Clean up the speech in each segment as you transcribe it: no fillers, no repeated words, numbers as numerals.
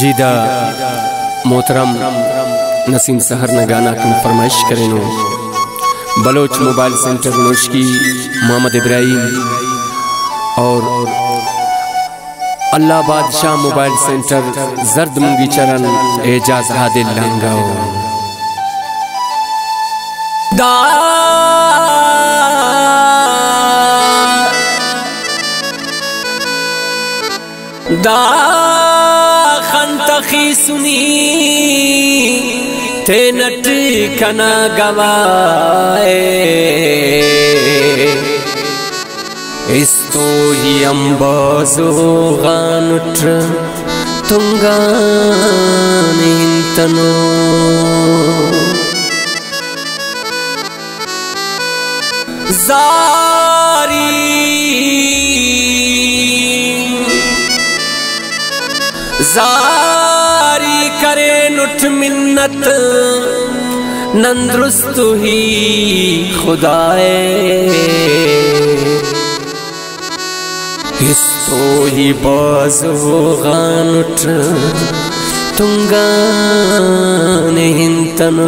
जीदा मोहतरम नसीम सहर ने गाना की फरमाइश करें। बलोच मोबाइल सेंटर नोशकी मोहम्मद इब्राहिम और अल्लाह बादशाह मोबाइल सेंटर जर्द मुंगी चरण एजाज हादिल लांगाओ दा खंतखी सुनी थे नट कना गवाए इस तो ही अंबाजो गानुट तुंगान इंतनो जारी करे नुठ मिन्नत नंदरुस्त ही खुदाए इस तो ही बाज़ो गानुठ तुंगान हिंतनो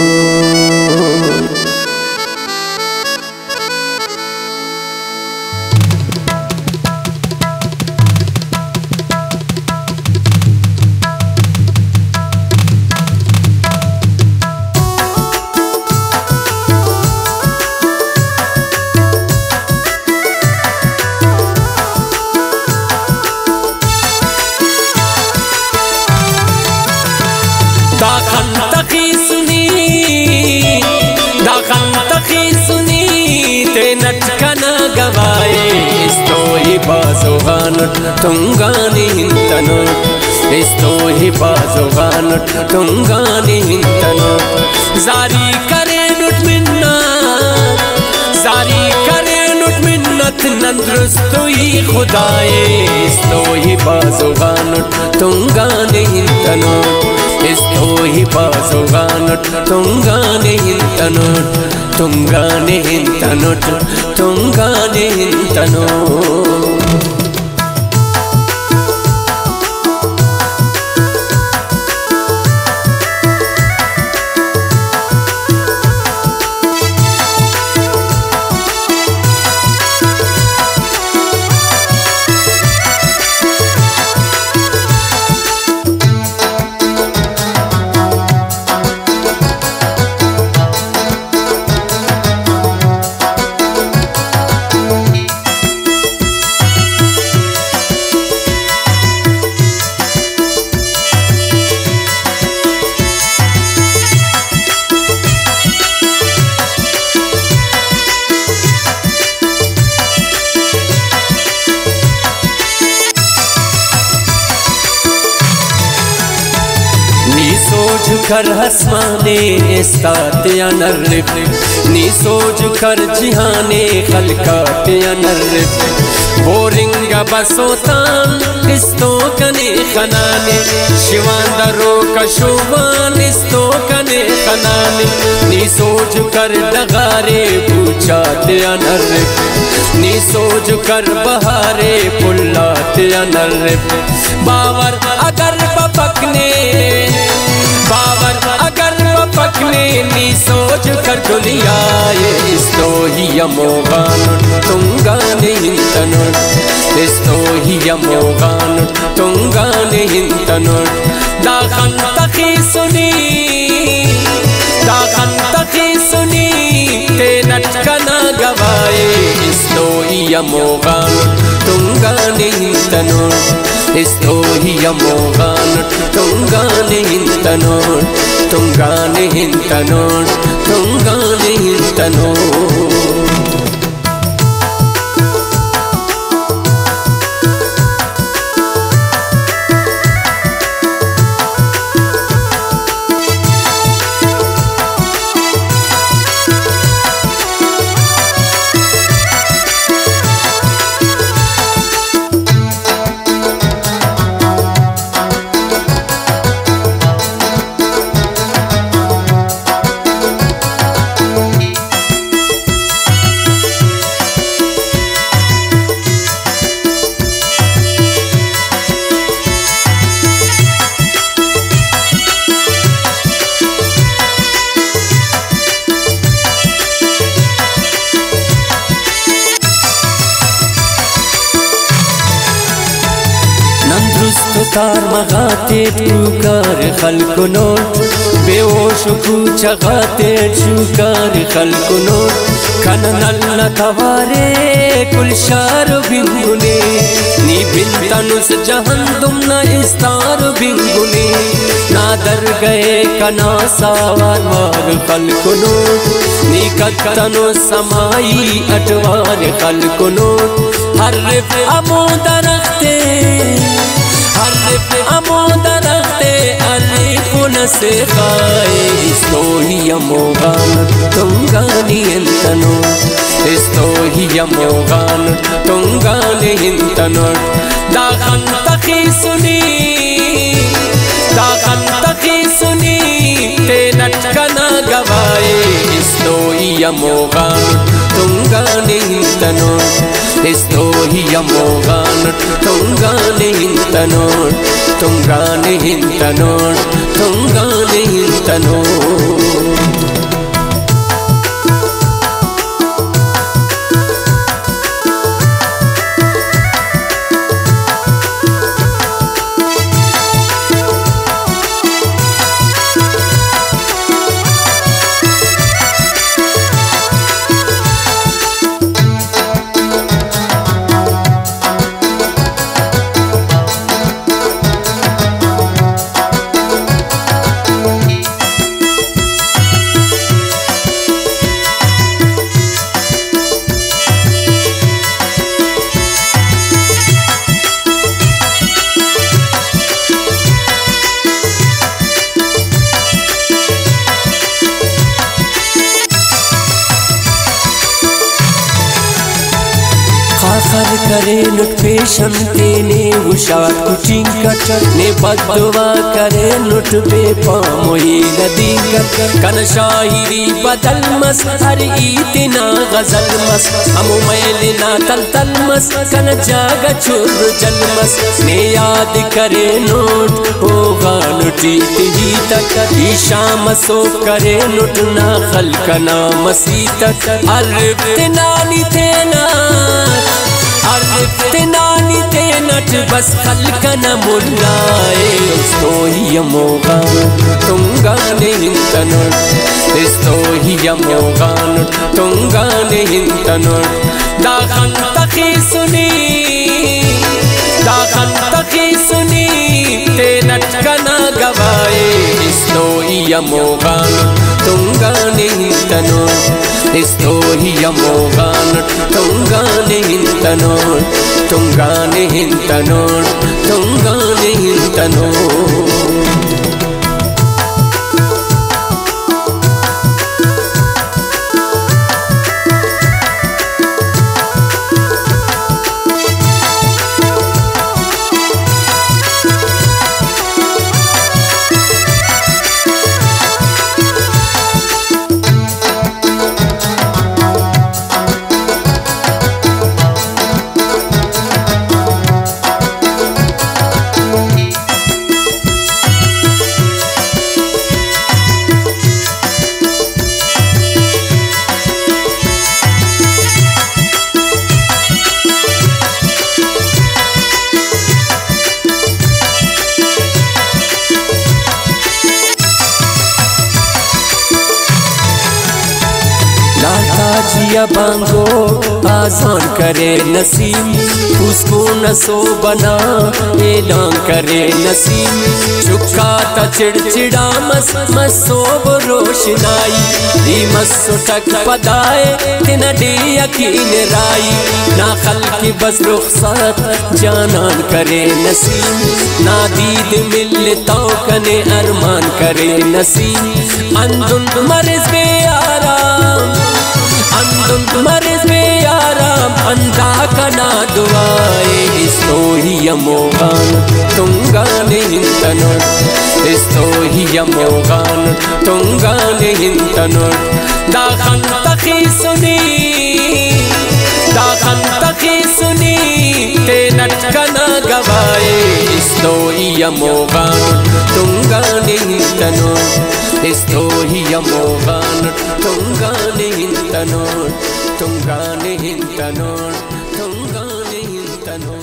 दाखंतखी सुनी ते नटकना गवाए इस तो ही बाज़ो गानुट तुंगानी हिंतनो इस तो ही बाज़ो गानुट तुंगानी हिंतनो जारी करे नुट मिन्नत नंदरुस्त ही खुदाए इस तो ही बाज़ो गानुट तुंगानी हिंतनो इस तो ही बाज़ो गानुट तुंगाने हिंतनुट तुंगाने हिंतनुट तुंगाने हिंतनुट कर हसमाने इस्तात या नर्रिफ नी सोच कर जिहाने खलकात या नर्रिफ बोरिंग बसोतान इस्तो कने खनाने शिवांदरो कशुबान इस्तो कने खनाने नी सोच कर डगारे पूछात या नर्रिफ नी सोच कर बहारे पुल्लात या नर्रिफ बावर अगर पपकने पकने नी सोच कर दुनियाए इस तो ही यमोगानुट तुंगाने हिंतनुट इस तो ही यमोगानुट तुंगाने हिंतनुट दाखंतखी सुनी ते नटकना गवाए इस तो ही यमोगानुट तुंगाने हिंतनुट इस तो ही यमोगानुट तुंगाने हिंतनुट तुंगाने हिंतनुट तुंगाने हिंतनुट तार मगाते टूकार खल्को नोट बेहोश पूछा गाते टूकार खल्को नोट कन नल्ला तवारे कुल शार बिंगुने नी बिंतनुस जहंदुम न इस्तार बिंगुने ना दर गए कना सावार मार खल्को नोट नी कत्तनो समाई अटवार खल्को नोट हर अमोद रखते अमोद रखते अलिपुन से खाए इस्तो ही अमोगान तुंगानी इंतनो इस्तो ही अमोगान तुंगानी इंतनो दाखन तकी सुनी ते नटकना गवाए इस्तो ही अमोगान तुंगानी इंतनो इस्तो ही अमोगान तुंगानी इंतनो तुंगानी इंतनो तुंगानी इंतनो खाखर करे नुट पेशन तेने उशार कुचिंग कट ने बदवा करे नुट पे पामोई नदी कट कन शायरी बदल मस हर इतना गजल मस हमु मैलिना तल तल मस कन जाग छुर जल मस ने याद करे नोट होगा नुटी ही तक ईशाम सो करे नुट ना खलकना मसी तक अरबतनानी तेना नानी ते नट बस खलकन मुल्लाए इस्तो ही अमोगान तुंगाने हिंतनो इस्तो ही अमोगान तुंगाने हिंतनो दाखन तकी सुनी ते नटकना गवाए इस्तो ही अमोगान तुंगाने हिंतनो इस्तो ही अमोगान तुंगाने हिंतनो तुंगाने हिंतनो तुंगाने हिंतनो जिया बांगो आसान करे नसीम उसको नसो बना ऐलान करे नसीम चुका ता चिड़चिड़ा मस मसोब रोशनाई मसो टक पदाए तिन डी यकीन राई ना खल की बस रुखसत जानान करे नसीम ना दीद मिल तो कने अरमान करे नसीम अंदुन मर्ज बे आराम मर्ज में आराम अंधा कना दुआए इस्तो ही अमोगान तुंगाने हिंतनो इस्तो ही अमोगान तुंगाने हिंतनो दाखन तकी सुनी ते नटकना गवाए इस्तो ही अमोगान तुंगाने हिंतनो इस्तो ही अमोगान तुंगाने हिंतनो तुंगाने हिंतनो तुंगाने हिंतनो